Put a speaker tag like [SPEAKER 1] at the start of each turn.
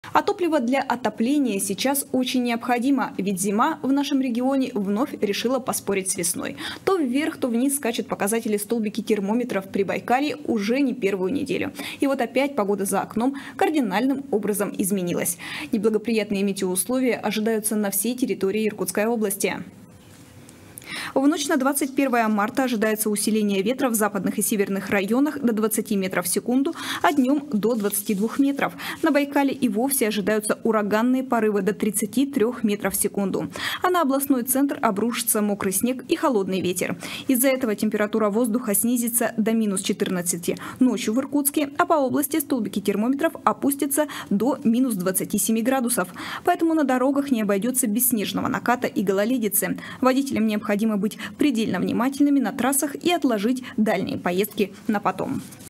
[SPEAKER 1] А топливо для отопления сейчас очень необходимо, ведь зима в нашем регионе вновь решила поспорить с весной. То вверх, то вниз скачут показатели столбики термометров в Прибайкалье уже не первую неделю. И вот опять погода за окном кардинальным образом изменилась. Неблагоприятные метеоусловия ожидаются на всей территории Иркутской области. В ночь на 21 марта ожидается усиление ветра в западных и северных районах до 20 метров в секунду, а днем до 22 метров. На Байкале и вовсе ожидаются ураганные порывы до 33 метров в секунду. А на областной центр обрушится мокрый снег и холодный ветер. Из-за этого температура воздуха снизится до минус 14 ночью в Иркутске, а по области столбики термометров опустятся до минус 27 градусов. Поэтому на дорогах не обойдется без снежного наката и гололедицы. Водителям необходимо быть предельно внимательными на трассах и отложить дальние поездки на потом.